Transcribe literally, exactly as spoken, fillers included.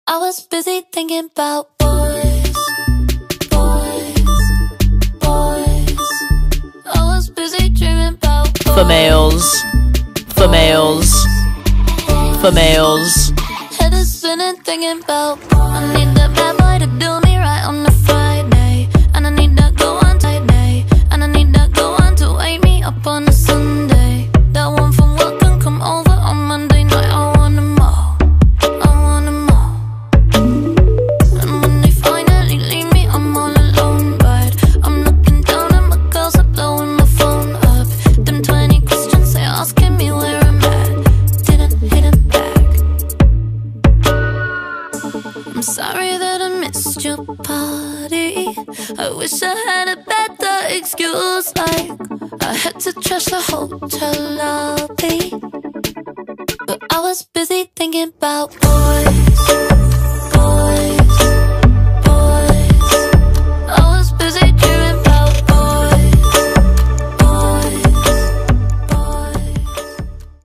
I was busy thinking about boys, boys, boys. I was busy dreaming about boys. For males, for males, for males. Head is spinning thinking about I need that bad boy to do me right on a Friday, and I need that go on Friday, and I need that go on to wake me up on a Sunday. That one from work can come over on Monday night. I want them all, I want them all. And when they finally leave me, I'm all alone. But I'm looking down and my girls are blowing my phone up. Them twenty questions they asking me where I'm at, didn't hit them back. I'm sorry that I missed your party. I wish I had a better excuse, like I had to trash the hotel lobby. But I was busy thinking about boys.